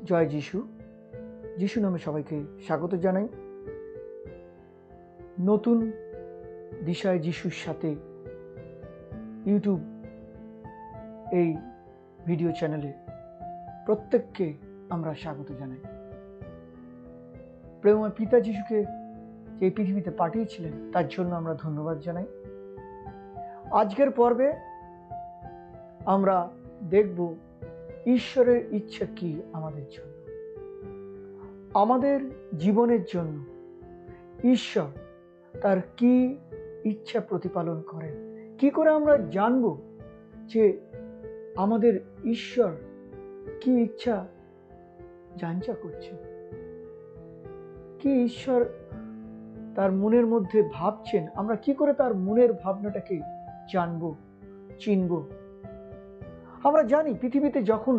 জয় যিশু। যিশু নামে সবাইকে স্বাগত জানাই। নতুন দিশায় যিশুর সাথে ইউটিউব এই ভিডিও চ্যানেলে প্রত্যেককে আমরা স্বাগত জানাই। প্রেমময় পিতা যিশুকে যে পৃথিবীতে পাঠিয়েছিলেন তার জন্য আমরা ধন্যবাদ জানাই। আজকের পর্বে আমরা দেখব ঈশ্বরের ইচ্ছা কি আমাদের জন্য, আমাদের জীবনের জন্য ঈশ্বর তার কি ইচ্ছা প্রতিপালন করেন। কি করে আমরা জানব যে আমাদের ঈশ্বর কি ইচ্ছা জানচা করছেন, কি ঈশ্বর তার মনের মধ্যে ভাবছেন, আমরা কি করে তার মনের ভাবনাটাকে জানবো, চিনব। আমরা জানি পৃথিবীতে যখন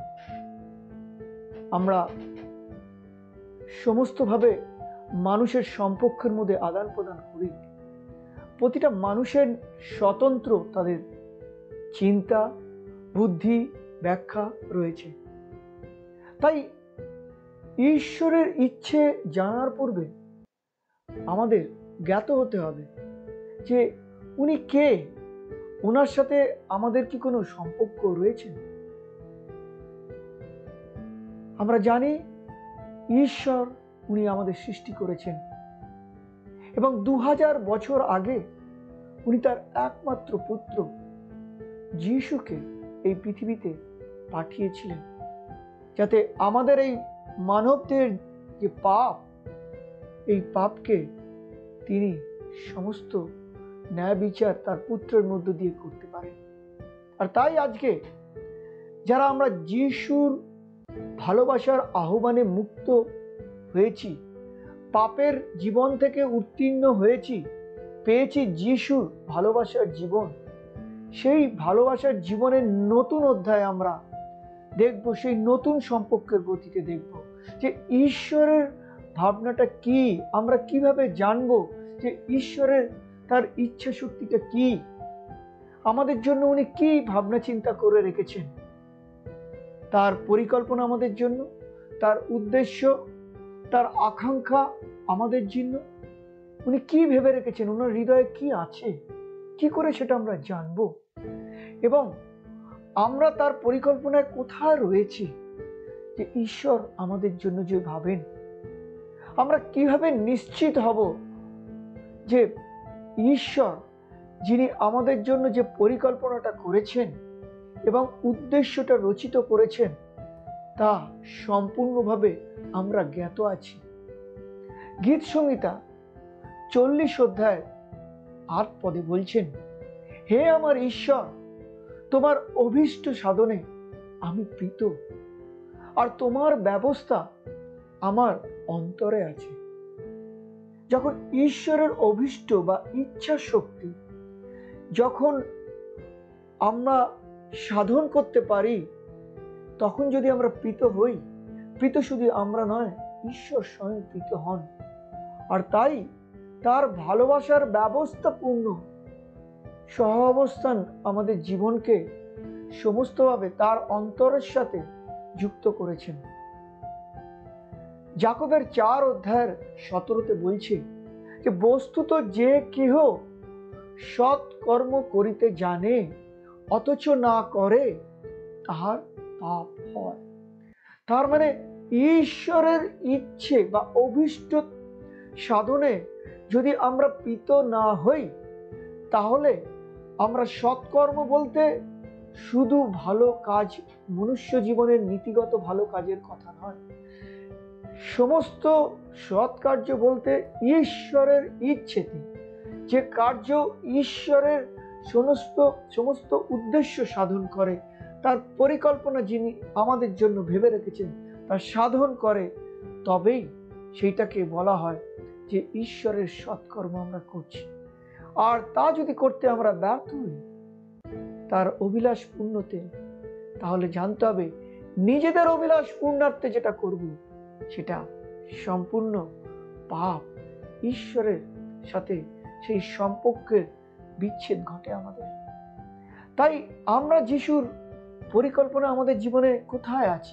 আমরা সমস্তভাবে মানুষের সম্পর্কের মধ্যে আদান প্রদান করি, প্রতিটা মানুষের স্বতন্ত্র তাদের চিন্তা, বুদ্ধি, ব্যাখ্যা রয়েছে। তাই ঈশ্বরের ইচ্ছে জানার পূর্বে আমাদের জ্ঞাত হতে হবে যে উনি কে, ওনার সাথে আমাদের কি কোনো সম্পর্ক রয়েছে। আমরা জানি ঈশ্বর উনি আমাদের সৃষ্টি করেছেন এবং 2000 বছর আগে উনি তার একমাত্র পুত্র যিশুকে এই পৃথিবীতে পাঠিয়েছিলেন, যাতে আমাদের এই মানবদের যে পাপ, এই পাপকে তিনি সমস্ত ন্যায় বিচার তার পুত্রের মধ্য দিয়ে করতে পারেন। আর তাই আজকে যারা আমরা যিশুর ভালোবাসার আহ্বানে মুক্ত হয়েছি, পাপের জীবন থেকে উত্তীর্ণ হয়েছি, পেয়েছি যিশুর ভালোবাসার জীবন, সেই ভালোবাসার জীবনের নতুন অধ্যায় আমরা দেখব, সেই নতুন সম্পর্কের গতিতে দেখব যে ঈশ্বরের ভাবনাটা কি, আমরা কিভাবে জানব যে ঈশ্বরের তার ইচ্ছা শক্তিটা কি, আমাদের জন্য উনি কি ভাবনা চিন্তা করে রেখেছেন, তার পরিকল্পনা আমাদের জন্য, তার উদ্দেশ্য, তার আকাঙ্ক্ষা আমাদের জন্য উনি কি ভেবে রেখেছেন, ওনার হৃদয়ে কি আছে, কি করে সেটা আমরা জানব এবং আমরা তার পরিকল্পনায় কোথায় রয়েছি, যে ঈশ্বর আমাদের জন্য যে ভাবেন, আমরা কিভাবে নিশ্চিত হব যে ঈশ্বর যিনি আমাদের জন্য যে পরিকল্পনাটা করেছেন এবং উদ্দেশ্যটা রচিত করেছেন তা সম্পূর্ণভাবে আমরা জ্ঞাত আছি। গীত সংহিতা 40 অধ্যায় 8 পদে বলছেন, হে আমার ঈশ্বর, তোমার অভীষ্ট সাধনে আমি প্রীত, আর তোমার ব্যবস্থা আমার অন্তরে আছে। যখন ঈশ্বরের অভীষ্ট বা ইচ্ছা শক্তি যখন আমরা সাধন করতে পারি, তখন যদি আমরা প্রীত হই, প্রীত শুধু আমরা নয়, ঈশ্বর স্বয়ং প্রীত হন। আর তাই তার ভালোবাসার ব্যবস্থাপূর্ণ সহাবস্থান আমাদের জীবনকে সমস্তভাবে তার অন্তরের সাথে যুক্ত করেছেন। যাকবের 4 অধ্যায়ের 17তে বলছে যে বস্তুত যে কেহ সৎ কর্ম করিতে জানে অথচ না করে, তাহার পাপ হয়। তার মানে ঈশ্বরের ইচ্ছে বা অভীষ্ট সাধনে যদি আমরা প্রীত না হই, তাহলে আমরা সৎকর্ম বলতে শুধু ভালো কাজ, মনুষ্য জীবনের নীতিগত ভালো কাজের কথা নয়, সমস্ত সৎ কার্য বলতে ঈশ্বরের ইচ্ছেতে যে কার্য ঈশ্বরের সমস্ত উদ্দেশ্য সাধন করে, তার পরিকল্পনা যিনি আমাদের জন্য ভেবে রেখেছেন তা সাধন করে, তবেই সেইটাকে বলা হয় যে ঈশ্বরের সৎকর্ম আমরা করছি। আর তা যদি করতে আমরা ব্যর্থ হই তার অভিলাষ পূর্ণতে, তাহলে জানতে হবে নিজেদের অভিলাষ পূর্ণার্থে যেটা করব সেটা সম্পূর্ণ পাপ, ঈশ্বরের সাথে সেই সম্পর্কের বিচ্ছেদ ঘটে আমাদের। তাই আমরা যিশুর পরিকল্পনা আমাদের জীবনে কোথায় আছি,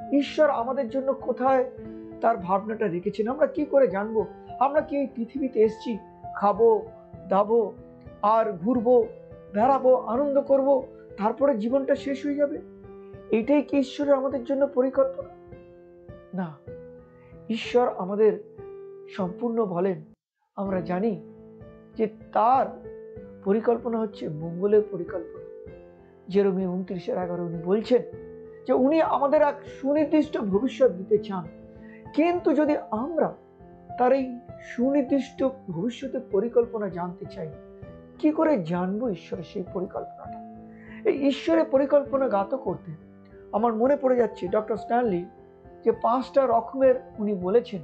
ঈশ্বর আমাদের জন্য কোথায় তার ভাবনাটা রেখেছেন আমরা কি করে জানবো? আমরা কি এই পৃথিবীতে এসেছি খাবো দাবো আর ঘুরবো বেড়াবো আনন্দ করব, তারপরে জীবনটা শেষ হয়ে যাবে? এইটাই কি ঈশ্বরের আমাদের জন্য পরিকল্পনা? না, ঈশ্বর আমাদের সম্পূর্ণ বলেন, আমরা জানি যে তার পরিকল্পনা হচ্ছে মঙ্গলের পরিকল্পনা। যেরমী 29:11 উনি বলছেন যে উনি আমাদের এক সুনির্দিষ্ট ভবিষ্যৎ দিতে চান, কিন্তু যদি আমরা তার এই সুনির্দিষ্ট ভবিষ্যতের পরিকল্পনা জানতে চাই, কি করে জানবো ঈশ্বরের সেই পরিকল্পনাটা? এই ঈশ্বরের পরিকল্পনা জ্ঞাত করতে আমার মনে পড়ে যাচ্ছে ডক্টর স্ট্যানলি যে 5টা রকমের উনি বলেছেন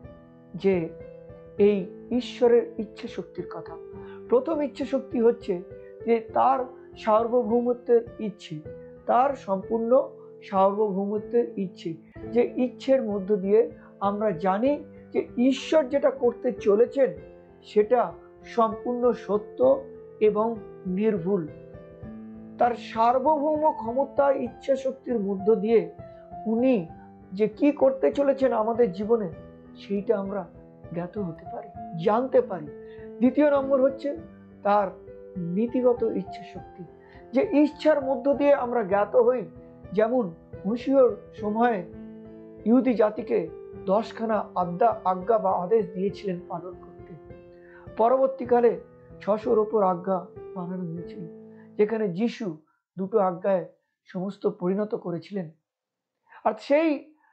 যে এই ঈশ্বরের ইচ্ছা শক্তির কথা। প্রথম ইচ্ছা শক্তি হচ্ছে যে তার সার্বভৌমত্বের ইচ্ছে, তার সম্পূর্ণ সার্বভৌমত্বের ইচ্ছে, যে ইচ্ছের মধ্য দিয়ে আমরা জানি যে ঈশ্বর যেটা করতে চলেছেন সেটা সম্পূর্ণ সত্য এবং নির্ভুল। তার সার্বভৌম ক্ষমতা ইচ্ছা শক্তির মধ্য দিয়ে উনি যে কি করতে চলেছেন আমাদের জীবনে সেইটা আমরা জ্ঞাত হতে পারি, জানতে পারি। দ্বিতীয় নম্বর হচ্ছে তার নীতিগত ইচ্ছা শক্তি, যে ইচ্ছার মধ্য দিয়ে আমরা জ্ঞাত হই। যেমন মসিহর সময়ে ইহুদি জাতিকে 10খানা আজ্ঞা বা আদেশ দিয়েছিলেন পালন করতে। পরবর্তীকালে 600-র ওপর আজ্ঞা বানানো হয়েছিল, যেখানে যিশু 2টো আজ্ঞায় সমস্ত পরিণত করেছিলেন। আর সেই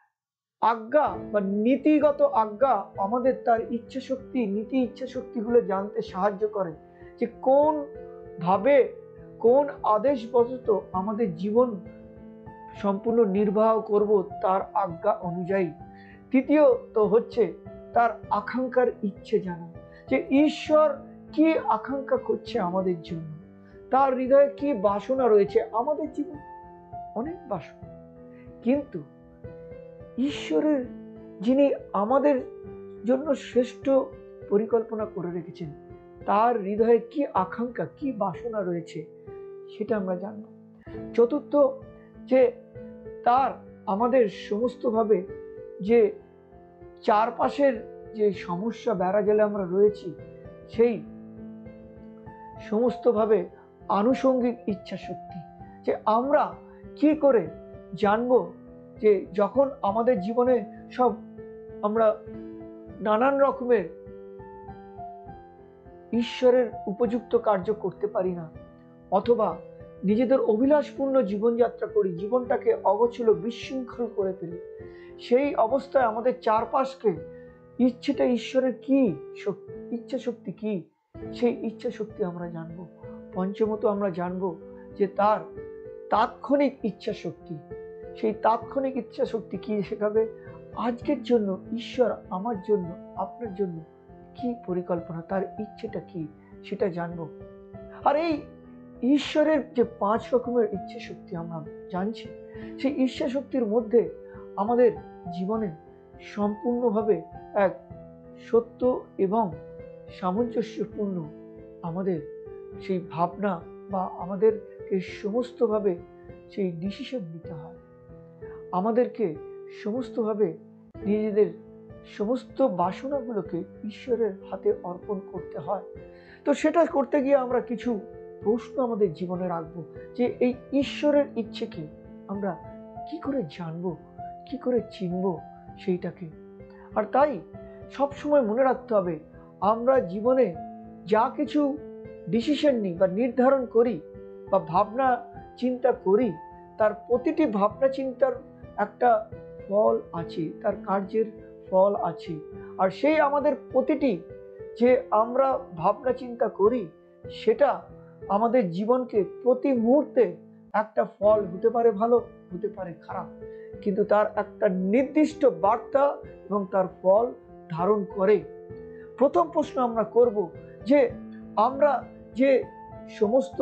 আজ্ঞা বা নীতিগত আজ্ঞা আমাদের তার ইচ্ছা শক্তি, নীতি ইচ্ছা শক্তিগুলো জানতে সাহায্য করে, যে কোন ভাবে কোন আদেশ বশত আমাদের জীবন সম্পূর্ণ নির্বাহ করব তার আজ্ঞা অনুযায়ী। তৃতীয়ত হচ্ছে তার আকাঙ্ক্ষার ইচ্ছে জানা, যে ঈশ্বর কি আকাঙ্ক্ষা করছে আমাদের জন্য, তার হৃদয়ে কি বাসনা রয়েছে। আমাদের জীবন অনেক বাসনা, কিন্তু ঈশ্বরের যিনি আমাদের জন্য শ্রেষ্ঠ পরিকল্পনা করে রেখেছেন, তার হৃদয়ে কি আকাঙ্ক্ষা কি বাসনা রয়েছে সেটা আমরা জানব। চতুর্থ, যে তার আমাদের সমস্তভাবে যে চারপাশের যে সমস্যা বেড়াজালে আমরা রয়েছি, সেই সমস্তভাবে আনুষঙ্গিক ইচ্ছা শক্তি, যে আমরা কি করে জানবো যে যখন আমাদের জীবনে সব আমরা নানান রকমের ঈশ্বরের উপযুক্ত কার্য করতে পারি না, অথবা নিজেদের অভিলাষপূর্ণ জীবনযাত্রা করি, জীবনটাকে অগোছালো বিশৃঙ্খল করে ফেলি, সেই অবস্থায় আমাদের চারপাশকে ইচ্ছেটা ঈশ্বরের কি ইচ্ছা শক্তি কি, সেই ইচ্ছা শক্তি আমরা জানবো। পঞ্চমত আমরা জানবো যে তার তাৎক্ষণিক ইচ্ছা শক্তি, সেই তাৎক্ষণিক ইচ্ছা শক্তি কি শেখাবে আজকের জন্য ঈশ্বর আমার জন্য আপনার জন্য কি পরিকল্পনা, তার ইচ্ছেটা কি সেটা জানবো। আর এই ঈশ্বরের যে 5 রকমের ইচ্ছা শক্তি আমরা জানছি, সেই ইচ্ছা শক্তির মধ্যে আমাদের জীবনে সম্পূর্ণভাবে এক সত্য এবং সামঞ্জস্যপূর্ণ আমাদের সেই ভাবনা বা আমাদেরকে সমস্তভাবে সেই ডিসিশন নিতে হয়, আমাদেরকে সমস্তভাবে নিজেদের সমস্ত বাসনাগুলোকে ঈশ্বরের হাতে অর্পণ করতে হয়। তো সেটা করতে গিয়ে আমরা কিছু প্রশ্ন আমাদের জীবনে রাখবো, যে এই ঈশ্বরের ইচ্ছেকে আমরা কি করে জানবো, কি করে চিনবো সেইটাকে। আর তাই সবসময় মনে রাখতে হবে, আমরা জীবনে যা কিছু ডিসিশন নিই বা নির্ধারণ করি বা ভাবনা চিন্তা করি, তার প্রতিটি ভাবনা চিন্তার একটা ফল আছে, তার কার্যের ফল আছে। আর সেই আমাদের প্রতিটি যে আমরা ভাবনা চিন্তা করি, সেটা আমাদের জীবনকে প্রতি মুহূর্তে একটা ফল হতে পারে ভালো, হতে পারে খারাপ, কিন্তু তার একটা নির্দিষ্ট বার্তা এবং তার ফল ধারণ করে। প্রথম প্রশ্ন আমরা করব যে আমরা যে সমস্ত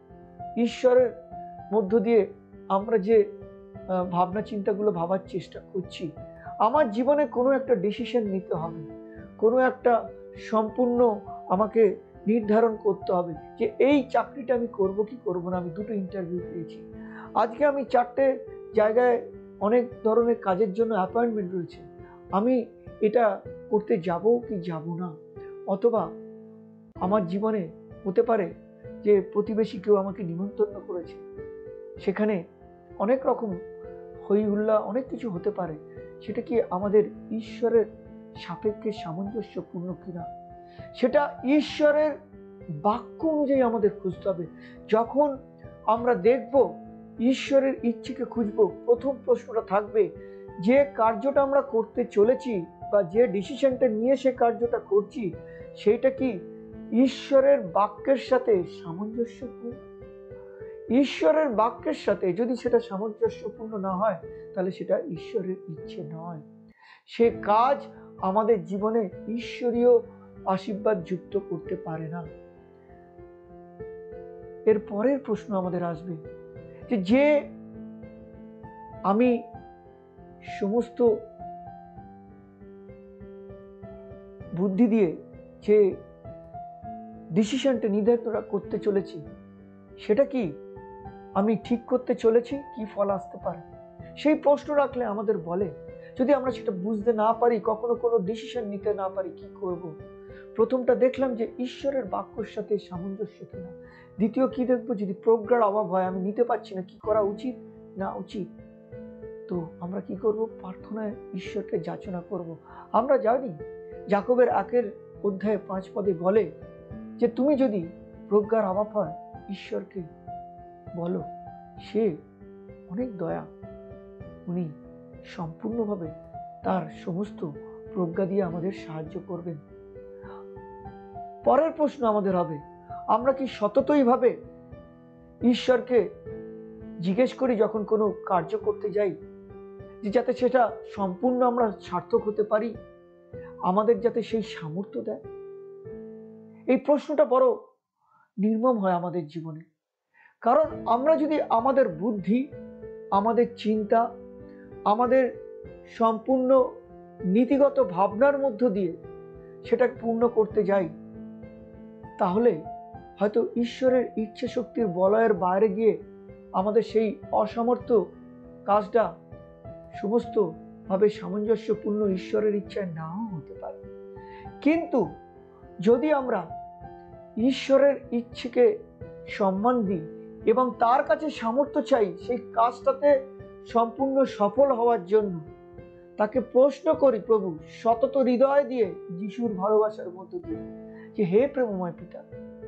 ঈশ্বরের মধ্য দিয়ে আমরা যে ভাবনা চিন্তাগুলো ভাবার চেষ্টা করছি, আমার জীবনে কোনো একটা ডিসিশন নিতে হবে, কোনো একটা সম্পূর্ণ আমাকে নির্ধারণ করতে হবে যে এই চাকরিটা আমি করব কি করব না। আমি 2টো ইন্টারভিউ পেয়েছি, আজকে আমি 4টে জায়গায় অনেক ধরনের কাজের জন্য অ্যাপয়েন্টমেন্ট রয়েছে, আমি এটা করতে যাব কি যাব না, অথবা আমার জীবনে হতে পারে যে প্রতিবেশী কেউ আমাকে নিমন্ত্রণ করেছে, সেখানে অনেক রকম হই হুল্লা অনেক কিছু হতে পারে, সেটা কি আমাদের ঈশ্বরের সাপেক্ষে সামঞ্জস্যপূর্ণ কিনা, সেটা ঈশ্বরের বাক্য অনুযায়ী আমাদের খুঁজতে হবে। যখন আমরা দেখব ঈশ্বরের ইচ্ছেকে খুঁজব, প্রথম প্রশ্নটা থাকবে যে কার্যটা আমরা করতে চলেছি বা যে ডিসিশনটা নিয়ে সে কার্যটা করছি, সেটা কি ঈশ্বরের বাক্যের সাথে সামঞ্জস্যপূর্ণ। ঈশ্বরের বাক্যের সাথে যদি সেটা সামঞ্জস্যপূর্ণ না হয়, তাহলে সেটা ঈশ্বরের ইচ্ছে নয়, সে কাজ আমাদের জীবনে ঈশ্বরীয় আশীর্বাদ যুক্ত করতে পারে না। এর পরের প্রশ্ন আমাদের আসবে যে আমি সমস্ত বুদ্ধি দিয়ে যে ডিসিশনটা নির্ধারিত করতে চলেছি, সেটা কি আমি ঠিক করতে চলেছি, কি ফল আসতে পারে, সেই প্রশ্ন রাখলে আমাদের বলে। যদি আমরা সেটা বুঝতে না পারি, কখনো কোনো ডিসিশন নিতে না পারি, কি করব? প্রথমটা দেখলাম যে ঈশ্বরের বাক্যের সাথে সামঞ্জস্য কিনা। দ্বিতীয় কি দেখবো, যদি প্রজ্ঞার অভাব হয়, আমি নিতে পারছি না, কি করা উচিত না উচিত, তো আমরা কি করব? প্রার্থনায় ঈশ্বরকে যাচনা করব। আমরা জানি যাকবের 1:5 বলে যে তুমি যদি প্রজ্ঞার অভাব হয়, ঈশ্বরকে বলো, সে অনেক দয়া, উনি সম্পূর্ণভাবে তার সমস্ত প্রজ্ঞা দিয়ে আমাদের সাহায্য করবেন। পরের প্রশ্ন আমাদের হবে, আমরা কি সততই ভাবে ঈশ্বরকে জিজ্ঞেস করি যখন কোনো কার্য করতে যাই, যে যাতে সেটা সম্পূর্ণ আমরা সার্থক হতে পারি, আমাদের যাতে সেই সামর্থ্য দেয়? এই প্রশ্নটা বড় নির্মম হয় আমাদের জীবনে। কারণ আমরা যদি আমাদের বুদ্ধি, আমাদের চিন্তা, আমাদের সম্পূর্ণ নীতিগত ভাবনার মধ্য দিয়ে সেটা পূর্ণ করতে যাই, তাহলে হয়তো ঈশ্বরের ইচ্ছে শক্তির বলয়ের বাইরে গিয়ে আমাদের সেই অসামর্থ্য কাজটা সমস্ত ভাবে সামঞ্জস্যপূর্ণ ঈশ্বরের ইচ্ছায় নাও হতে পারে। কিন্তু যদি আমরা ঈশ্বরের ইচ্ছেকে সম্মান দিই এবং তার কাছে সামর্থ্য চাই সেই কাজটাতে সম্পূর্ণ সফল হওয়ার জন্য, তাকে প্রশ্ন করি প্রভু সতত হৃদয় দিয়ে, যিশুর ভালোবাসার মধ্য দিয়ে, যে হে প্রেমময় পিতা,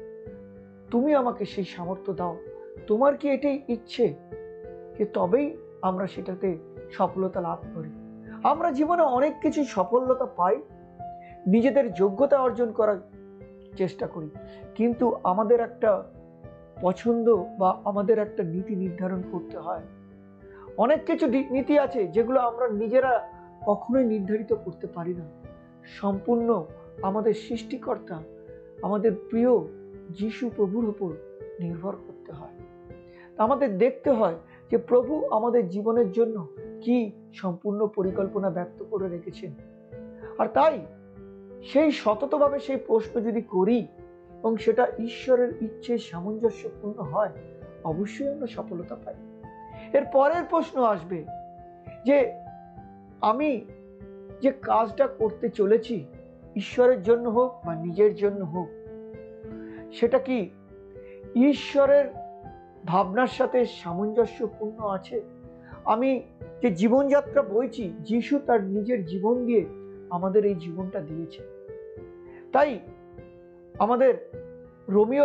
তুমি আমাকে সেই সামর্থ্য দাও, তোমার কি এটাই ইচ্ছে, যে তবেই আমরা সেটাতে সফলতা লাভ করি। আমরা জীবনে অনেক কিছু সফলতা পাই, নিজেদের যোগ্যতা অর্জন করার চেষ্টা করি, কিন্তু আমাদের একটা পছন্দ বা আমাদের একটা নীতি নির্ধারণ করতে হয়। অনেক কিছু নীতি আছে যেগুলো আমরা নিজেরা কখনোই নির্ধারিত করতে পারি না, সম্পূর্ণ আমাদের সৃষ্টিকর্তা, আমাদের প্রিয় যিশু প্রভুর উপর নির্ভর করতে হয়। আমাদের দেখতে হয় যে প্রভু আমাদের জীবনের জন্য কি সম্পূর্ণ পরিকল্পনা ব্যক্ত করে রেখেছেন। আর তাই সেই সততভাবে সেই প্রশ্ন যদি করি এবং সেটা ঈশ্বরের ইচ্ছে সামঞ্জস্যপূর্ণ হয়, অবশ্যই আমরা সফলতা পাই। এর পরের প্রশ্ন আসবে যে আমি যে কাজটা করতে চলেছি, ঈশ্বরের জন্য হোক বা নিজের জন্য হোক, সেটা কি ঈশ্বরের ভাবনার সাথে সামঞ্জস্যপূর্ণ আছে? আমি যে জীবনযাত্রা বইছি, যিশু তার নিজের জীবন দিয়ে আমাদের এই জীবনটা দিয়েছে। তাই আমাদের রোমীয়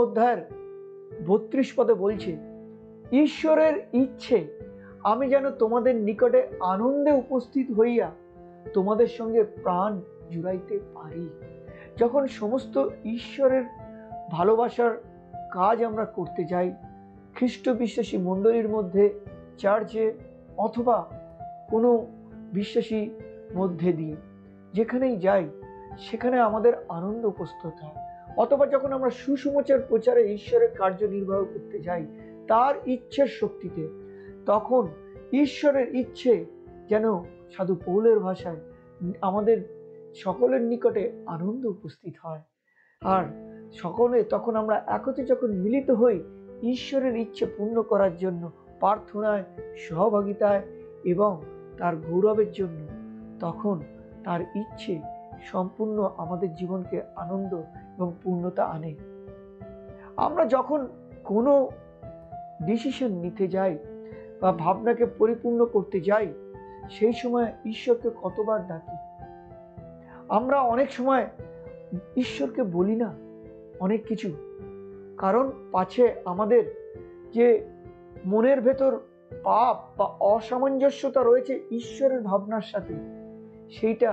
15:32 বলছে, ঈশ্বরের ইচ্ছে আমি যেন তোমাদের নিকটে আনন্দে উপস্থিত হইয়া তোমাদের সঙ্গে প্রাণ জুড়াইতে পারি। যখন সমস্ত ঈশ্বরের ভালোবাসার কাজ আমরা করতে যাই, খ্রিস্ট বিশ্বাসী মণ্ডলীর মধ্যে, চার্চে অথবা কোনো বিশ্বাসী মধ্যে দিয়ে যেখানেই যাই, সেখানে আমাদের আনন্দ উপস্থিত হয়। অথবা যখন আমরা সুসমাচার প্রচারে ঈশ্বরের কার্য নির্বাহ করতে যাই তার ইচ্ছের শক্তিতে, তখন ঈশ্বরের ইচ্ছে যেন সাধু পৌলের ভাষায় আমাদের সকলের নিকটে আনন্দ উপস্থিত হয়। আর সকলে তখন আমরা একত্রে যখন মিলিত হই ঈশ্বরের ইচ্ছে পূর্ণ করার জন্য, প্রার্থনায়, সহভাগিতায় এবং তার গৌরবের জন্য, তখন তার ইচ্ছে সম্পূর্ণ আমাদের জীবনকে আনন্দ এবং পূর্ণতা আনে। আমরা যখন কোনো ডিসিশন নিতে যাই বা ভাবনাকে পরিপূর্ণ করতে যাই, সেই সময় ঈশ্বরকে কতবার ডাকি। আমরা অনেক সময় ঈশ্বরকে বলি না অনেক কিছু, কারণ পাছে আমাদের যে মনের ভেতর পাপ বা অসামঞ্জস্যতা রয়েছে ঈশ্বরের ভাবনার সাথে, সেইটা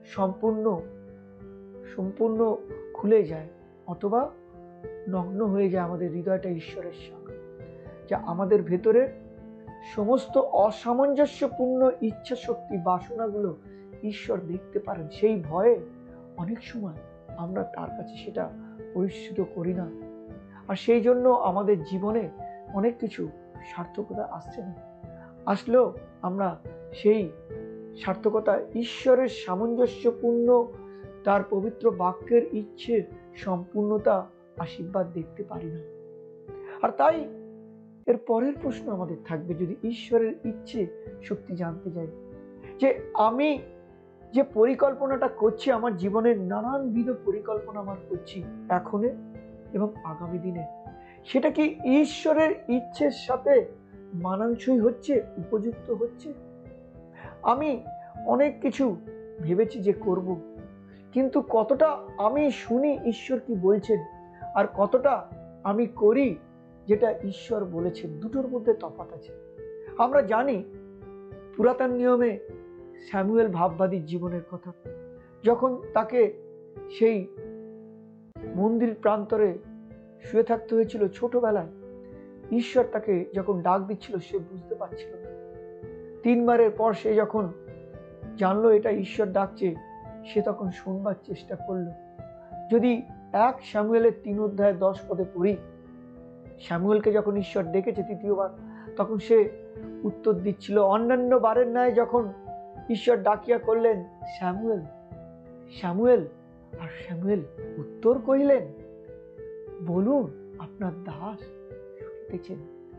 সম্পূর্ণ খুলে যায়, অথবা নগ্ন হয়ে যায় আমাদের হৃদয়টা ঈশ্বরের সঙ্গে, যা আমাদের ভেতরের সমস্ত অসামঞ্জস্যপূর্ণ ইচ্ছা শক্তি বাসনাগুলো ঈশ্বর দেখতে পারেন। সেই ভয়ে অনেক সময় আমরা তার কাছে সেটা পরিস্ফুট করি না, আর সেই জন্য আমাদের জীবনে অনেক কিছু সার্থকতা আসছে না। আসলেও আমরা সেই সার্থকতা ঈশ্বরের সামঞ্জস্যপূর্ণ তার পবিত্র বাক্যের ইচ্ছের সম্পূর্ণতা আশীর্বাদ দেখতে পারি না। আর তাই এর পরের প্রশ্ন আমাদের থাকবে, যদি ঈশ্বরের ইচ্ছে শক্তি জানতে যাই, যে আমি যে পরিকল্পনাটা করছি, আমার জীবনের নানানবিধ পরিকল্পনা আমার করছি এখনে এবং আগামী দিনে, সেটা কি ঈশ্বরের ইচ্ছের সাথে মানানসই হচ্ছে, উপযুক্ত হচ্ছে? আমি অনেক কিছু ভেবেছি যে করব, কিন্তু কতটা আমি শুনি ঈশ্বর কি বলছেন, আর কতটা আমি করি যেটা ঈশ্বর বলেছেন, দুটোর মধ্যে তফাৎ আছে। আমরা জানি পুরাতন নিয়মে স্যামুয়েল ভাববাদীর জীবনের কথা, যখন তাকে সেই মন্দির প্রান্তরে শুয়ে থাকতে হয়েছিল ছোটবেলায়, ঈশ্বর তাকে যখন ডাক দিচ্ছিল সে বুঝতে পারছিল না। 3 বারের পর সে যখন জানলো এটা ঈশ্বর ডাকছে, সে তখন শুনবার চেষ্টা করলো। যদি 1 স্যামুয়েলের 3 অধ্যায় 10 পদে পড়ি, স্যামুয়েলকে যখন ঈশ্বর ডেকেছে 3য় বার, তখন সে উত্তর দিচ্ছিল অন্যান্য বারের ন্যায়। যখন ঈশ্বর ডাকিয়া করলেন, স্যামুয়েল, স্যামুয়েল, আর স্যামুয়েল উত্তর কহিলেন, বলুন আপনার দাস শুনিতেছেন।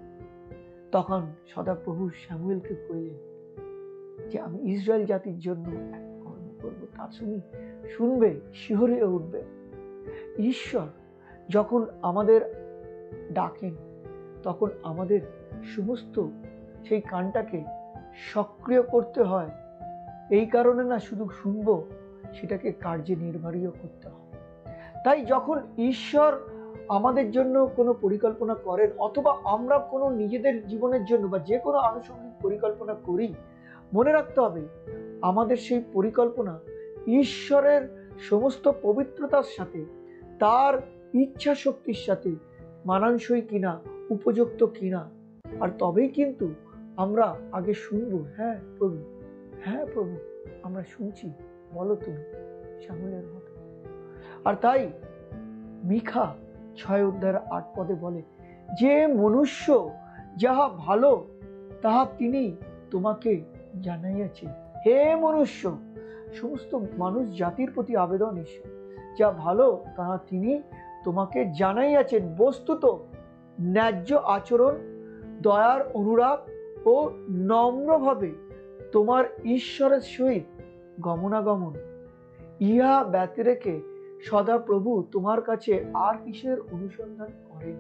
তখন সদাপ্রভু স্যামুয়েলকে কহিলেন যে আমি ইসরায়েল জাতির জন্য এক কর্ম করব, তা শুনবে, শিহরে উঠবে। ঈশ্বর যখন আমাদের ডাকেন, তখন আমাদের সমস্ত সেই কানটাকে সক্রিয় করতে হয়। এই কারণে না শুধু শুনবো, সেটাকে কার্যে নির্বাহীও করতে হয়। তাই যখন ঈশ্বর আমাদের জন্য কোনো পরিকল্পনা করেন, অথবা আমরা কোনো নিজেদের জীবনের জন্য বা যে কোনো আনুষঙ্গিক পরিকল্পনা করি, মনে রাখতে হবে আমাদের সেই পরিকল্পনা ঈশ্বরের সমস্ত পবিত্রতার সাথে, তার ইচ্ছা শক্তির সাথে মানানসই কিনা, উপযুক্ত কিনা। আর তবেই কিন্তু আমরা আগে শুনবো, হ্যাঁ প্রভু, হ্যাঁ প্রভু, আমরা শুনছি, বলো তুমি, স্যামুয়েলের মতো। আর তাই মিখা 6 অধ্যায়ের 8 পদে বলে, যে মনুষ্য যাহা ভালো তাহা তিনি তোমাকে জানাইয়াছে। হে মনুষ্য, সমস্ত মানুষ জাতির প্রতি আবেদন ঈশ্বর, যা ভালো তাহা তিনি তোমাকে জানাইয়াছেন। বস্তুত ন্যায্য আচরণ, দয়ার অনুরাগ ও নম্রভাবে তোমার ঈশ্বরের সহিত গমনাগমন, ইহা ব্যতিরেকে সদা প্রভু তোমার কাছে আর কিসের অনুসন্ধান করেন?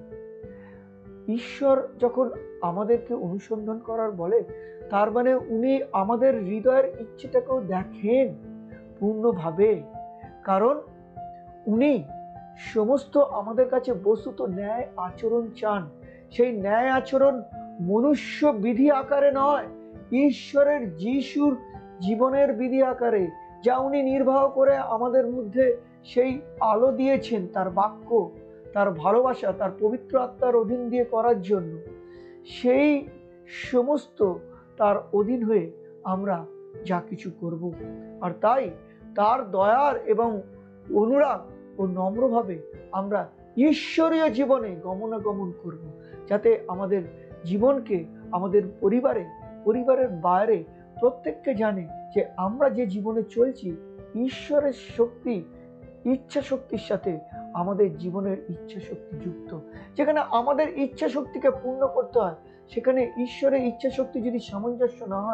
ঈশ্বর যখন আমাদেরকে অনুসন্ধান করার বলে, তার মানে উনি আমাদের হৃদয়ের ইচ্ছেটাকেও দেখেন পূর্ণভাবে, কারণ উনি সমস্ত আমাদের কাছে বস্তুত ন্যায় আচরণ চান। সেই ন্যায় আচরণ মনুষ্য বিধি আকারে নয়, ঈশ্বরের যিশুর জীবনের বিধি আকারে, যা উনি নির্বাহ করে আমাদের মধ্যে সেই আলো দিয়েছেন, তার বাক্য, তার ভালোবাসা, তার পবিত্র আত্মার অধীন দিয়ে করার জন্য। সেই সমস্ত তার অধীন হয়ে আমরা যা কিছু করব, আর তাই তার দয়ার এবং অনুরাগ ও নম্রভাবে আমরা ঈশ্বরীয় জীবনে গমনাগমন করব, যাতে আমাদের জীবনকে আমাদের পরিবারের বাইরে প্রত্যেককে জানে যে আমরা যে জীবনে চলছি, ঈশ্বরের শক্তি, ইচ্ছা শক্তির সাথে আমাদের জীবনের ইচ্ছা শক্তি যুক্ত। যেখানে আমাদের ইচ্ছা শক্তিকে পূর্ণ করতে হয়, সেখানে ঈশ্বরের ইচ্ছা শক্তি যদি সামঞ্জস্য না হয়,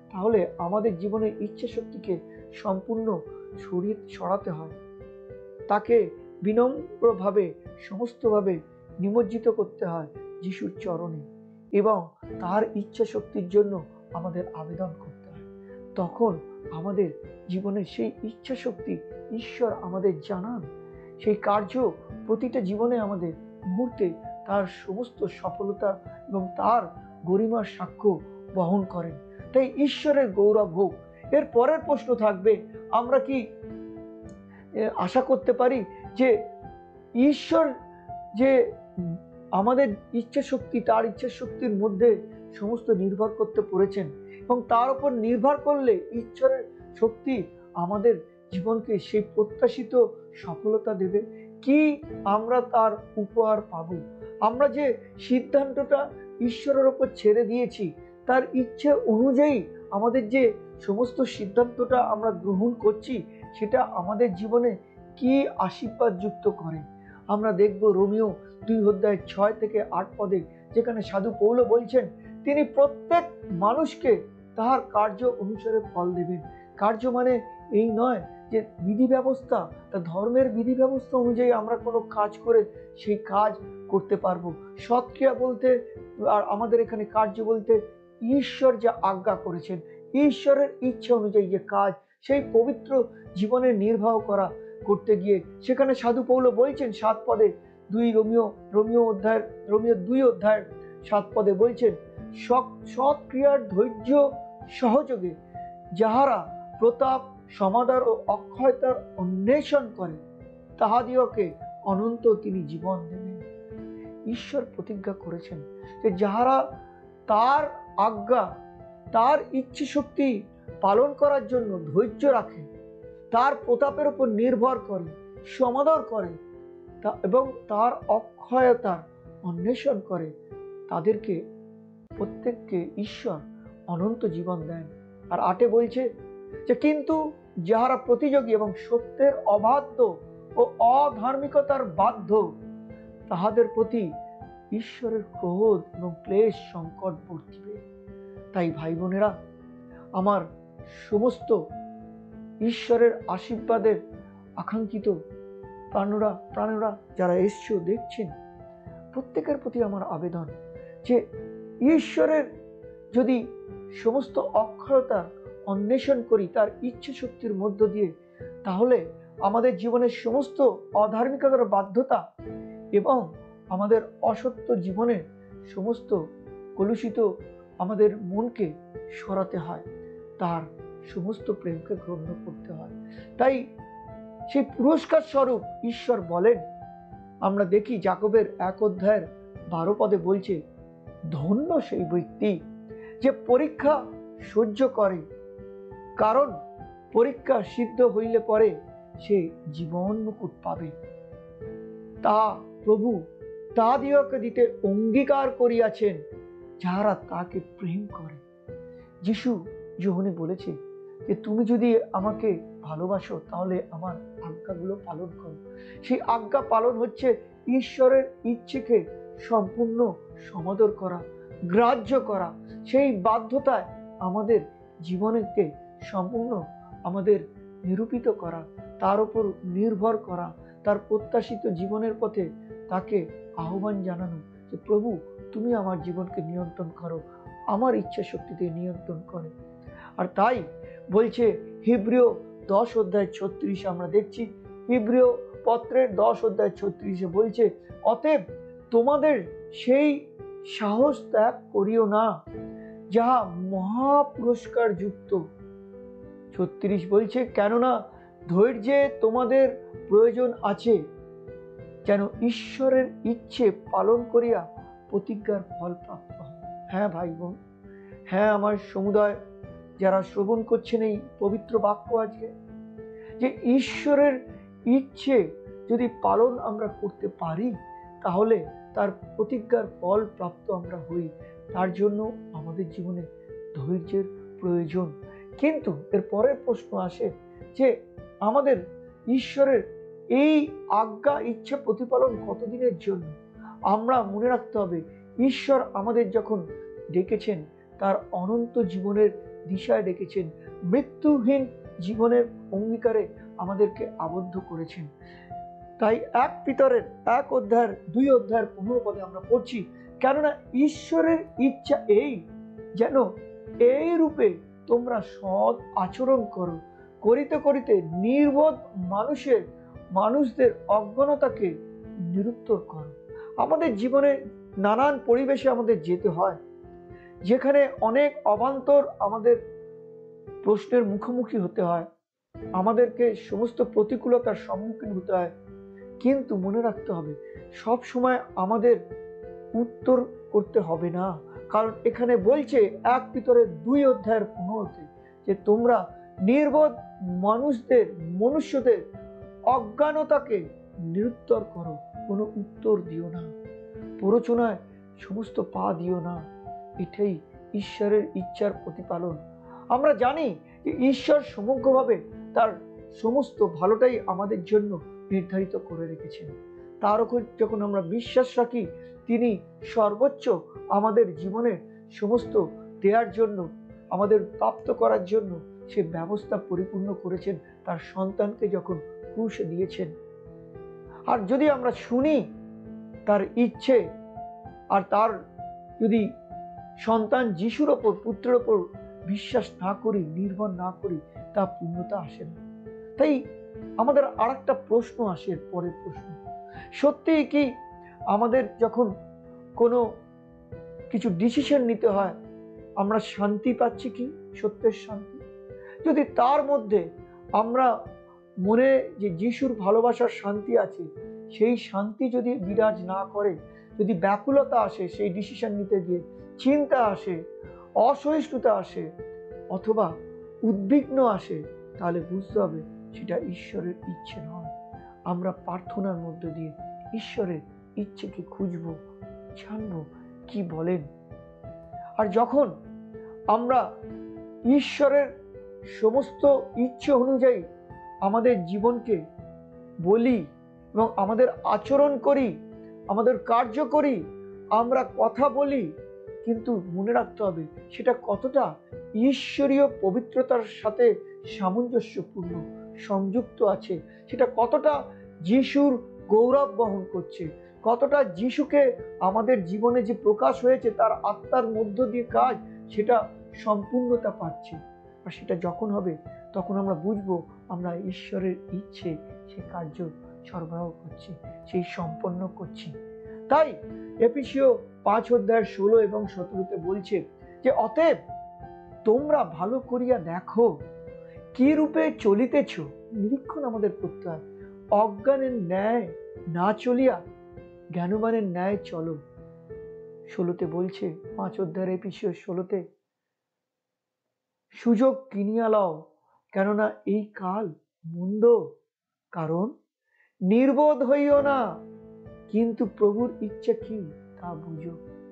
তাহলে আমাদের জীবনের ইচ্ছা শক্তিকে সম্পূর্ণ সরাতে হয়। তাকে বিনম্রভাবে সমস্তভাবে নিমজ্জিত করতে হয় যিশুর চরণে এবং তার ইচ্ছা শক্তির জন্য আমাদের আবেদন করতে হয়। তখন আমাদের জীবনের সেই ইচ্ছা শক্তি ঈশ্বর আমাদের জানান, সেই কার্য প্রতিটা জীবনে আমাদের মুহূর্তে তার সমস্ত সফলতা এবং তার গরিমার সাক্ষ্য বহন করেন। তাই ঈশ্বরের গৌরব হোক। এর পরের প্রশ্ন থাকবে, আমরা কি আশা করতে পারি যে ঈশ্বর যে আমাদের ইচ্ছা শক্তি, তার ইচ্ছা শক্তির মধ্যে সমস্ত নির্ভর করতে পড়েছেন এবং তার উপর নির্ভর করলে ঈশ্বরের শক্তি আমাদের জীবনকে সেই প্রত্যাশিত সফলতা দেবে? কি আমরা তার উপহার পাব? আমরা যে সিদ্ধান্তটা ঈশ্বরের উপর ছেড়ে দিয়েছি, তার ইচ্ছে অনুযায়ী আমাদের যে সমস্ত সিদ্ধান্তটা আমরা গ্রহণ করছি, সেটা আমাদের জীবনে কি আশীর্বাদ যুক্ত করে? আমরা দেখব রোমিও 2:6-8 যেখানে সাধু পৌল বলছেন তিনি প্রত্যেক মানুষকে তাহার কার্য অনুসারে ফল দেবেন। কার্য মানে এই নয় যে বিধি ব্যবস্থা, তা ধর্মের বিধি ব্যবস্থা অনুযায়ী আমরা কোনো কাজ করে সেই কাজ করতে পারবো। সৎক্রিয়া বলতে আর আমাদের এখানে কার্য বলতে ঈশ্বর যা আজ্ঞা করেছেন, ঈশ্বরের ইচ্ছা অনুযায়ী যে কাজ, সেই পবিত্র জীবনে নির্বাহ করতে গিয়ে সেখানে সাধু পৌল বলছেন 7 রোমিও 2:7 বলছেন, সৎ ক্রিয়ার ধৈর্য সহযোগে যাহারা প্রতাপ, সমাদর ও অক্ষয়তার অন্বেষণ করে তাহাদিওকে অনন্ত তিনি জীবন দেবেন। ঈশ্বর প্রতিজ্ঞা করেছেন যে যাহারা তার আজ্ঞা, তার ইচ্ছে শক্তি পালন করার জন্য ধৈর্য রাখে, তার প্রতাপের উপর নির্ভর করে, সমাদর করে এবং তার অক্ষয়তার অন্বেষণ করে, তাদেরকে প্রত্যেককে ঈশ্বর অনন্ত জীবন দেন। আর 8 বলছে যে কিন্তু যাহারা প্রতিযোগী এবং সত্যের অবাধ্য ও অধার্মিকতার বাধ্য, তাহাদের প্রতি ঈশ্বরের ক্রোধ এবং ক্লেশ সংকট বর্তিবে। তাই ভাই বোনেরা, আমার সমস্ত ঈশ্বরের আশীর্বাদের আকাঙ্ক্ষিত প্রাণরা যারা এসছো দেখছেন, প্রত্যেকের প্রতি আমার আবেদন যে ঈশ্বরের যদি সমস্ত অক্ষয়তা অন্বেষণ করি তার ইচ্ছে শক্তির মধ্য দিয়ে, তাহলে আমাদের জীবনের সমস্ত অধার্মিকতার বাধ্যতা এবং আমাদের অসত্য জীবনের সমস্ত কলুষিত আমাদের মনকে সরাতে হয়, তার সমস্ত প্রেমকে গ্রহণ করতে হয়। তাই সেই পুরস্কার স্বরূপ ঈশ্বর বলেন, আমরা দেখি যাকবের 1:12 বলছে, ধন্য সেই ব্যক্তি যে পরীক্ষা সহ্য করে, কারণ পরীক্ষা সিদ্ধ হইলে পরে সে জীবন মুকুট পাবে। তা প্রভু তাদিওকে দিতে অঙ্গীকার করিয়াছেন যাহারা তাকে প্রেম করে। যিশু যোহনে বলেছে যে তুমি যদি আমাকে ভালোবাসো তাহলে আমার আজ্ঞাগুলো পালন করো। সেই আজ্ঞা পালন হচ্ছে ঈশ্বরের ইচ্ছেকে সম্পূর্ণ সমাদর করা, গ্রাহ্য করা, সেই বাধ্যতায় আমাদের জীবনকে সম্পূর্ণ আমাদের নিরূপিত করা, তার উপর নির্ভর করা, তার প্রত্যাশিত জীবনের পথে তাকে আহ্বান জানানো যে প্রভু তুমি আমার জীবনকে নিয়ন্ত্রণ করো, আমার ইচ্ছা শক্তিতে নিয়ন্ত্রণ করে। আর তাই বলছে হিব্রিয় 10:36 আমরা দেখছি, হিব্রিয় পত্রের 10:36 বলছে, অতএব তোমাদের সেই সাহস ত্যাগ করিও না যাহা মহা পুরস্কার যুক্ত। 36 বলছে, কেননা ধৈর্যে তোমাদের প্রয়োজন আছে, যেন ঈশ্বরের ইচ্ছে পালন করিয়া প্রতিজ্ঞার ফল প্রাপ্ত হয়। হ্যাঁ ভাই বোন, হ্যাঁ আমার সমুদায় যারা শ্রবণ করছেন এই পবিত্র বাক্য আজকে, যে ঈশ্বরের ইচ্ছে যদি পালন আমরা করতে পারি তাহলে তার প্রতিজ্ঞার ফল প্রাপ্ত আমরা হই। তার জন্য আমাদের জীবনে ধৈর্যের প্রয়োজন। কিন্তু এর পরের প্রশ্ন আসে যে আমাদের ঈশ্বরের এই আজ্ঞা ইচ্ছা প্রতিপালন কতদিনের জন্য? আমরা মনে রাখতে হবে, ঈশ্বর আমাদের যখন ডেকেছেন তার অনন্ত জীবনের দিশায় ডেকেছেন, মৃত্যুহীন জীবনের অঙ্গীকারে আমাদেরকে আবদ্ধ করেছেন। তাই 1 পিতরের 1 অধ্যায়ের 2 অধ্যায়ের 15 পদে আমরা পড়ছি, কেননা ঈশ্বরের ইচ্ছা এই যেন এই রূপে তোমরা সৎ আচরণ করো, করিতে করিতে নির্বোধ মানুষদের অজ্ঞানতাকে নিরুত্তর করো। আমাদের জীবনে নানান পরিবেশে আমাদের যেতে হয়, যেখানে অনেক অবান্তর আমাদের প্রশ্নের মুখোমুখি হতে হয়, আমাদেরকে সমস্ত প্রতিকূলতার সম্মুখীন হতে হয়। কিন্তু মনে রাখতে হবে, সব সময় আমাদের উত্তর করতে হবে না, কারণ এখানে বলছে 1 পিতরের 2 অধ্যায়ের 15-তে যে তোমরা নির্বোধ মনুষ্যদের অজ্ঞানতাকে নিরুত্তর করো, কোনো উত্তর দিও না, প্ররোচনায় সমস্ত পা দিও না। এটাই ঈশ্বরের ইচ্ছার প্রতিপালন। আমরা জানি যে ঈশ্বর সমগ্রভাবে তার সমস্ত ভালোটাই আমাদের জন্য নির্ধারিত করে রেখেছেন। তার উপর যখন আমরা বিশ্বাস রাখি, তিনি সর্বোচ্চ আমাদের জীবনে সমস্ত দেওয়ার জন্য, আমাদের প্রাপ্ত করার জন্য সে ব্যবস্থা পরিপূর্ণ করেছেন, তার সন্তানকে যখন ক্রুশে দিয়েছেন। আর যদি আমরা শুনি তার ইচ্ছে, আর তার যদি সন্তান যিশুর ওপর, পুত্রের ওপর বিশ্বাস না করি, নির্ভর না করি, তা পূর্ণতা আসে না। তাই আমাদের আর একটা প্রশ্ন আসে, পরের প্রশ্ন, সত্যি কি আমাদের যখন কোনো কিছু ডিসিশন নিতে হয়, আমরা শান্তি পাচ্ছি কি, সত্যের শান্তি? যদি তার মধ্যে আমরা মনে যে যিশুর ভালোবাসার শান্তি আছে, সেই শান্তি যদি বিরাজ না করে, যদি ব্যাকুলতা আসে সেই ডিসিশন নিতে গিয়ে, চিন্তা আসে, অসহিষ্ণুতা আসে, অথবা উদ্বিগ্ন আসে, তাহলে বুঝতে হবে সেটা ঈশ্বরের ইচ্ছে নয়। আমরা প্রার্থনার মধ্য দিয়ে ঈশ্বরের ইচ্ছেকে খুঁজবো, জানবো কি বলেন। আর যখন আমরা ঈশ্বরের সমস্ত ইচ্ছে অনুযায়ী আমাদের জীবনকে বলি এবং আমাদের আচরণ করি, আমাদের কার্য করি, আমরা কথা বলি, কিন্তু মনে রাখতে হবে সেটা কতটা ঈশ্বরীয় পবিত্রতার সাথে সামঞ্জস্যপূর্ণ সংযুক্ত আছে, সেটা কতটা যিশুর গৌরব বহন করছে, কতটা যিশুকে আমাদের জীবনে যে প্রকাশ হয়েছে তার আত্মার মধ্য দিয়ে কাজ, সেটা সম্পূর্ণতা পাচ্ছে। আর সেটা যখন হবে, তখন আমরা বুঝবো আমরা ঈশ্বরের ইচ্ছে সে কার্য সরবরাহ করছি, সেই সম্পন্ন করছি। তাই এফেসীয় 5 অধ্যায়ের 16 এবং 17-তে বলছে যে অতএব তোমরা ভালো করিয়া দেখো কি রূপে চলিতেছ, নিরীক্ষণ আমাদের করতে হয়। অজ্ঞানের ন্যায় না চলিয়া জ্ঞানবানের ন্যায় চলো। 16-তে বলছে, 5 অধ্যায়ের এফেসীয় 16-তে, সুযোগ কিনিয়া লও, কেননা এই কাল মন্দ, কারণ নির্বোধ হইও না, কিন্তু প্রভুর ইচ্ছা কি তা বুঝো।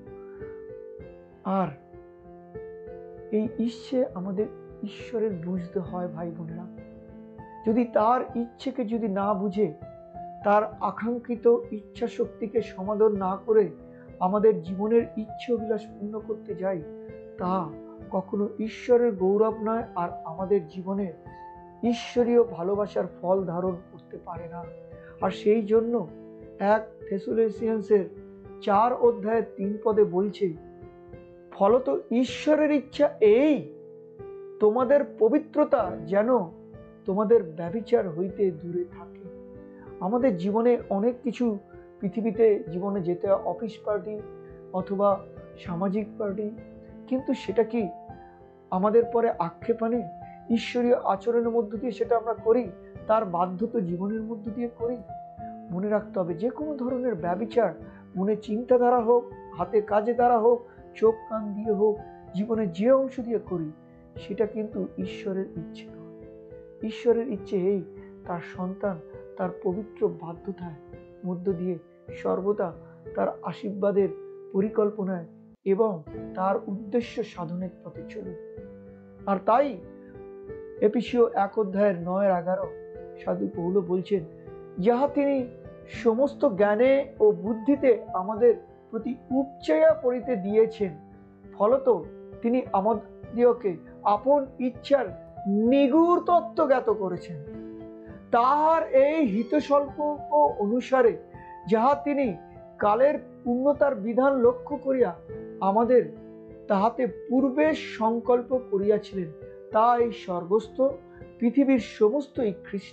আর এই ইচ্ছে আমাদের ঈশ্বরের বুঝতে হয় ভাই বোনেরা। যদি তার ইচ্ছেকে যদি না বুঝে, তার আকাঙ্ক্ষিত ইচ্ছা শক্তিকে সমাদর না করে আমাদের জীবনের ইচ্ছে অভিলাষ পূর্ণ করতে যাই, তা কখনো ঈশ্বরের গৌরব নয়, আর আমাদের জীবনে ঈশ্বরীয় ভালোবাসার ফল ধারণ করতে পারে না। আর সেই জন্য 1 থেসসালোনিসীয়নসের 4 অধ্যায়ের 3 পদে বলছে, ফলত ঈশ্বরের ইচ্ছা এই, তোমাদের পবিত্রতা যেন তোমাদের ব্যভিচার হইতে দূরে থাকে। আমাদের জীবনে অনেক কিছু পৃথিবীতে জীবনে যেতে হয়, অফিস পার্টি অথবা সামাজিক পার্টি, কিন্তু সেটা কি আমাদের পরে আক্ষেপ আনে? ঈশ্বরীয় আচরণের মধ্য দিয়ে সেটা আমরা করি, তার বাধ্যতা জীবনের মধ্য দিয়ে করি। মনে রাখতে হবে, যে কোনো ধরনের ব্যভিচার, মনে চিন্তাধারা হোক, হাতে কাজে দ্বারা হোক, চোখ কান দিয়ে হোক, জীবনে যে অংশ দিয়ে করি, সেটা কিন্তু ঈশ্বরের ইচ্ছে নয়। ঈশ্বরের ইচ্ছে এই, তার সন্তান তার পবিত্র বাধ্যতায় মধ্য দিয়ে সর্বদা তার আশীর্বাদের পরিকল্পনায় এবং তার উদ্দেশ্য সাধনের পথে চলুক। আর তাই এফেসীয় 1 অধ্যায়ের 9-11 সাধু পৌল বলছেন, যাহা তিনি সমস্ত জ্ঞানে ও বুদ্ধিতে আমাদের প্রতি উপচেয়া পড়িতে দিয়েছেন, ফলত তিনি আমাদেরকে আপন ইচ্ছার নিগূঢ় তত্ত্ব জ্ঞাত করেছেন। তাহার এই হিতস্বল্প অনুসারে যাহা তিনি কালের পূর্ণতার বিধান লক্ষ্য করিয়া আমাদের তাহাতে পূর্বে সংকল্প করিয়াছিলেন, তা এই স্বর্গস্থ পৃথিবীর সমস্তই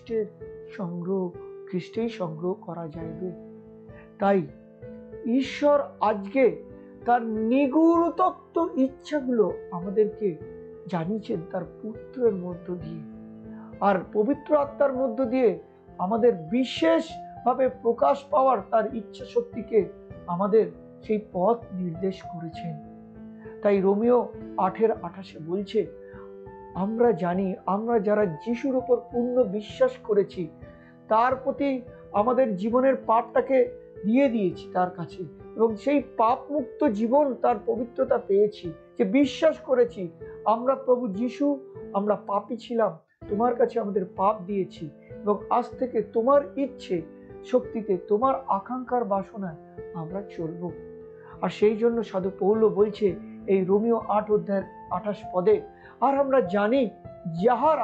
খ্রিস্টেই সংগ্রহ করা যাইবে। তাই ঈশ্বর আজকে তার নিগূঢ় তত্ত্ব ইচ্ছাগুলো আমাদেরকে জানিয়েছেন তার পুত্রের মধ্য দিয়ে, আর পবিত্র আত্মার মধ্য দিয়ে আমাদের বিশেষভাবে প্রকাশ পাওয়ার তার ইচ্ছা শক্তিকে আমাদের সেই পথ নির্দেশ করেছেন। তাই রোমিও 8:28 বলছে, আমরা জানি, আমরা যারা যিশুর উপর পূর্ণ বিশ্বাস করেছি, তার প্রতি আমাদের জীবনের পাপটাকে দিয়ে দিয়েছি তার কাছে, এবং সেই পাপ মুক্ত জীবন, তার পবিত্রতা পেয়েছি, যে বিশ্বাস করেছি আমরা প্রভু যিশু, আমরা পাপী ছিলাম, তোমার কাছে আমাদের পাপ দিয়েছি, এবং আজ থেকে তোমার ইচ্ছে শক্তিতে, তোমার আকাঙ্ক্ষার বাসনায় আমরা চলব। আর সেই জন্য সাধু পৌল বলছে এই রোমিও 8:28 আর আমরা জানি যাহারা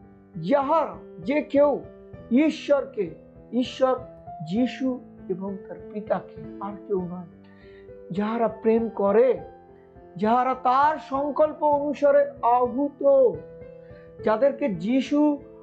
যে কেউ ঈশ্বরকে, ঈশ্বর যিশু এবং তার পিতাকে, আর কেউ নয়, যাহারা প্রেম করে, যাহারা তার সংকল্প অনুসারে আহুত, যাদেরকে যিশু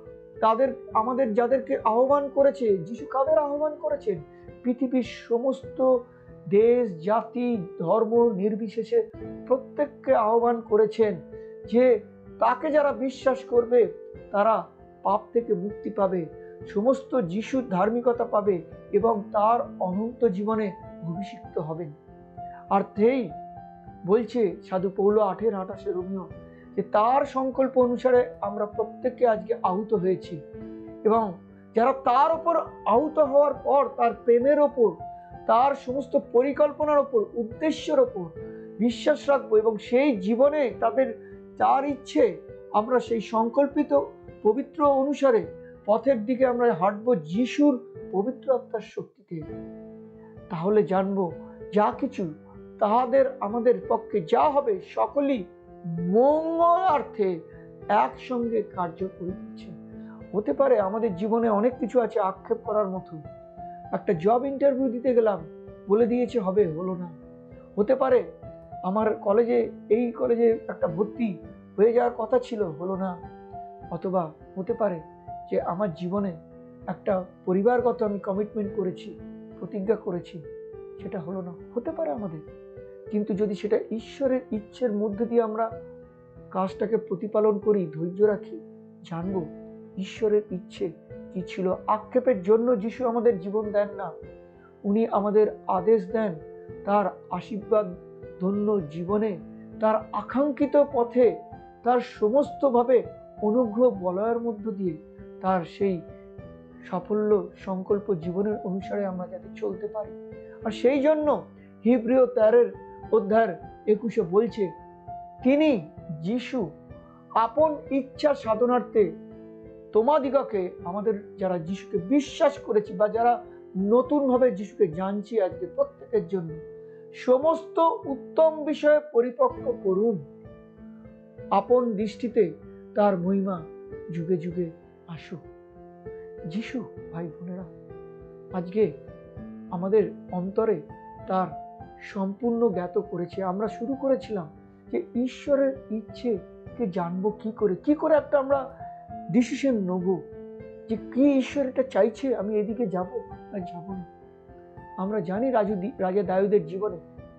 যাদেরকে আহ্বান করেছে, যিশু কাদের আহ্বান করেছেন? পৃথিবীর সমস্ত দেশ, জাতি, ধর্ম নির্বিশেষে প্রত্যেককে আহ্বান করেছেন যে তাকে যারা বিশ্বাস করবে তারা পাপ থেকে মুক্তি পাবে, সমস্ত যিশুর ধার্মিকতা পাবে এবং তার অনন্ত জীবনে অভিষিক্ত হবেন। আর তেই বলছে সাধু পৌল 8:28 রোমিও, যে তার সংকল্প অনুসারে আমরা প্রত্যেককে আজকে আহুত হয়েছি, এবং যারা তার উপর আহুত হওয়ার পর তার প্রেমের ওপর, তার সমস্ত পরিকল্পনার ওপর, উদ্দেশ্যের ওপর বিশ্বাস রাখবো, এবং সেই জীবনে তার ইচ্ছে আমরা সেই সংকল্পিত পবিত্র অনুসারে পথের দিকে আমরা হাঁটবো যিশুর পবিত্র আত্মার শক্তিতে, তাহলে জানবো যা কিছু আমাদের পক্ষে যা হবে সকলেই মঙ্গলার্থে একসঙ্গে কার্য করে দিচ্ছে। হতে পারে আমাদের জীবনে অনেক কিছু আছে আক্ষেপ করার মতো, একটা জব ইন্টারভিউ দিতে গেলাম, বলে দিয়েছে হবে, হলো না। হতে পারে আমার এই কলেজে একটা ভর্তি হয়ে যাওয়ার কথা ছিল, হলো না। অথবা হতে পারে যে আমার জীবনে একটা পরিবারগত আমি কমিটমেন্ট করেছি, প্রতিজ্ঞা করেছি, সেটা হলো না। হতে পারে আমাদের, কিন্তু যদি সেটা ঈশ্বরের ইচ্ছের মধ্যে দিয়ে আমরা কাজটাকে প্রতিপালন করি, ধৈর্য রাখি, জানবো ঈশ্বরের ইচ্ছে কি ছিল। আক্ষেপের জন্য যিশু আমাদের জীবন দেন না, উনি আমাদের আদেশ দেন তার আশীর্বাদ ধন্য জীবনে, তার আকাঙ্ক্ষিত পথে, তার সমস্তভাবে অনুগ্রহ বলয়ের মধ্য দিয়ে তার সেই সাফল্য সংকল্প জীবনের অনুসারে আমরা যাতে চলতে পারি। আর সেই জন্য হিব্রিয় 13:21 বলছে, তিনি যিশু আপন ইচ্ছা সাধনার্থে তোমাদিগকে, আমাদের যারা যিশুকে বিশ্বাস করেছি বা যারা নতুনভাবে যিশুকে জানছি, আজকে প্রত্যেকের জন্য সমস্ত উত্তম বিষয়ে পরিপক্ক করুন, আপন দৃষ্টিতে তার মহিমা যুগে যুগে আসুক। যিশু ভাই বোনেরা আজকে আমাদের অন্তরে তার সম্পূর্ণ জ্ঞাত করেছে। আমরা শুরু করেছিলাম যে ঈশ্বরের ইচ্ছেকে জানবো কি করে একটা আমরা ডিসিশন নেব যে কি ঈশ্বর এটা চাইছে, আমি এদিকে যাব না যাব না। আমরা জানি রাজা দাউদের জীবনে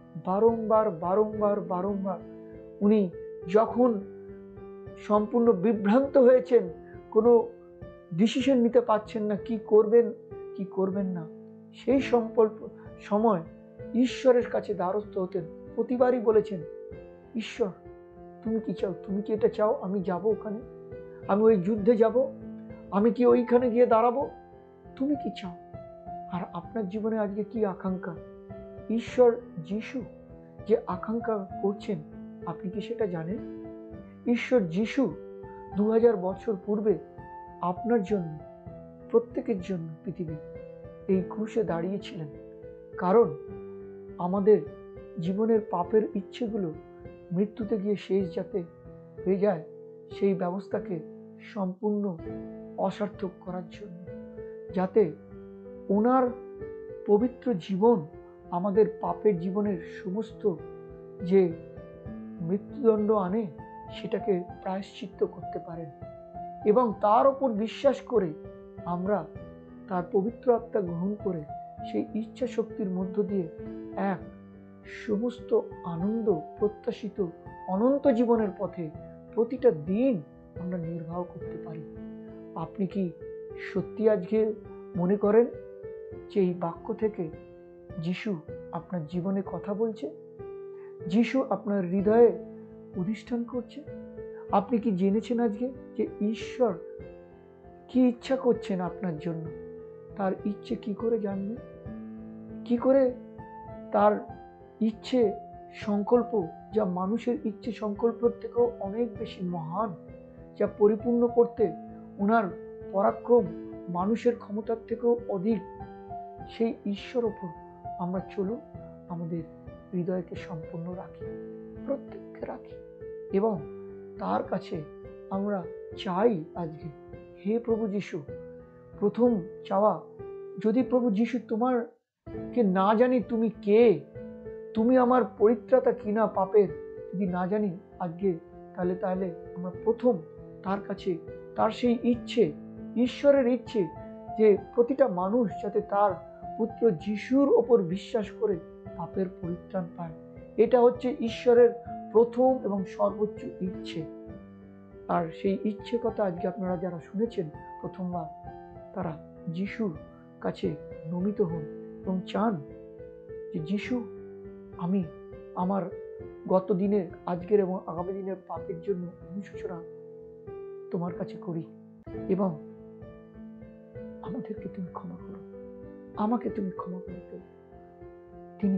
বারংবার উনি যখন সম্পূর্ণ বিভ্রান্ত হয়েছেন, কোনো ডিসিশন নিতে পারছেন না, কি করবেন না, সেই সময় ঈশ্বরের কাছে দ্বারস্থ হতেন। প্রতিবারই বলেছেন, ঈশ্বর তুমি কি চাও? তুমি কি এটা চাও আমি যাব ওখানে? আমি ওই যুদ্ধে যাব? আমি কি ওইখানে গিয়ে দাঁড়াবো? তুমি কি চাও? আর আপনার জীবনে আজকে কি আকাঙ্ক্ষা? ঈশ্বর যিশু যে আকাঙ্ক্ষা করছেন, আপনি কি সেটা জানেন? ঈশ্বর যিশু 2000 বছর পূর্বে আপনার জন্য, প্রত্যেকের জন্য পৃথিবী এই ক্রুশে দাঁড়িয়েছিলেন, কারণ আমাদের জীবনের পাপের ইচ্ছেগুলো মৃত্যুতে গিয়ে শেষ যাতে হয়ে যায় সেই ব্যবস্থাকে সম্পূর্ণ অসার্থক করার জন্য, যাতে ওনার পবিত্র জীবন আমাদের পাপের জীবনের সমস্ত যে মৃত্যুদণ্ড আনে সেটাকে প্রায়শ্চিত্ত করতে পারেন, এবং তার ওপর বিশ্বাস করে আমরা তার পবিত্র আত্মা গ্রহণ করে সেই ইচ্ছা শক্তির মধ্য দিয়ে এক সমস্ত আনন্দ প্রত্যাশিত অনন্ত জীবনের পথে প্রতিটা দিন আমরা নির্বাহ করতে পারি। আপনি কি সত্যি আজকে মনে করেন যে এই বাক্য থেকে যিশু আপনার জীবনে কথা বলছে? যিশু আপনার হৃদয়ে অধিষ্ঠান করছে? আপনি কি জেনেছেন আজকে যে ঈশ্বর কি ইচ্ছা করছেন আপনার জন্য? তার ইচ্ছে কি করে জানবেন? কি করে তার ইচ্ছে সংকল্প, যা মানুষের ইচ্ছে সংকল্পের থেকেও অনেক বেশি মহান, যা পরিপূর্ণ করতে ওনার পরাক্রম মানুষের ক্ষমতার থেকেও অধিক, সেই ঈশ্বর ওপর আমরা চলুন আমাদের হৃদয়কে সম্পূর্ণ রাখি, প্রত্যেককে রাখি, এবং তার কাছে আমরা চাই আজকে, হে প্রভু যিশু, প্রথম চাওয়া, যদি প্রভু যিশু তোমারকে না জানি তুমি কে, তুমি আমার পরিত্রাতা কিনা পাপের, যদি না জানি আজকে, তাহলে আমরা প্রথম তার কাছে, তার সেই ইচ্ছে, ঈশ্বরের ইচ্ছে যে প্রতিটা মানুষ যাতে তার পুত্র যিশুর ওপর বিশ্বাস করে পাপের পরিত্রাণ পায়, এটা হচ্ছে ঈশ্বরের প্রথম এবং সর্বোচ্চ ইচ্ছে। আর সেই ইচ্ছে কথা আজকে আপনারা যারা শুনেছেন প্রথমবার, তারা যিশুর কাছে নমিত হন এবং চান যে যিশু, আমি আমার গত দিনের, আজকের এবং আগামী দিনের পাপের জন্য অনুশোচনা তোমার কাছে করি, এবং আমাদেরকে তুমি ক্ষমা করো, আমাকে তুমি ক্ষমা করে দেবে। তিনি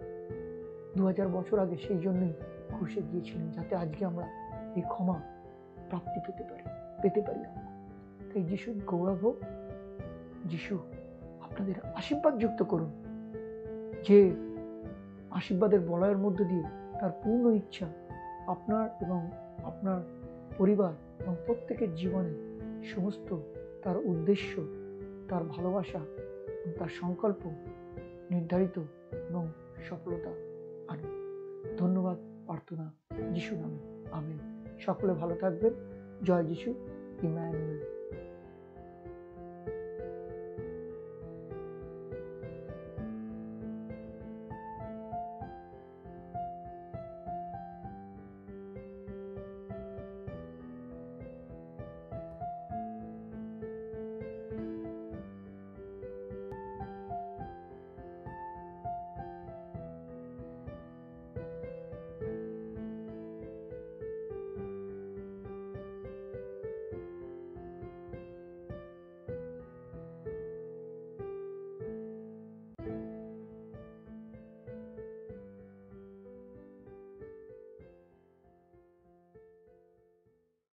2000 বছর আগে সেই জন্যই ক্রুশে গিয়েছিলেন, যাতে আজকে আমরা এই ক্ষমা প্রাপ্তি পেতে পারি আমরা। তাই যিশুর গৌরব হোক। যিশু আপনাদের আশীর্বাদ যুক্ত করুন, যে আশীর্বাদের বলয়ের মধ্য দিয়ে তার পূর্ণ ইচ্ছা আপনার এবং আপনার পরিবার এবং প্রত্যেকের জীবনে সমস্ত তার উদ্দেশ্য, তার ভালোবাসা এবং তার সংকল্প নির্ধারিত এবং সফলতা আনুন। ধন্যবাদ প্রার্থনা যিশু নামে, আমেন। সকলে ভালো থাকবেন। জয় যিশু। ইম্মানুয়েল।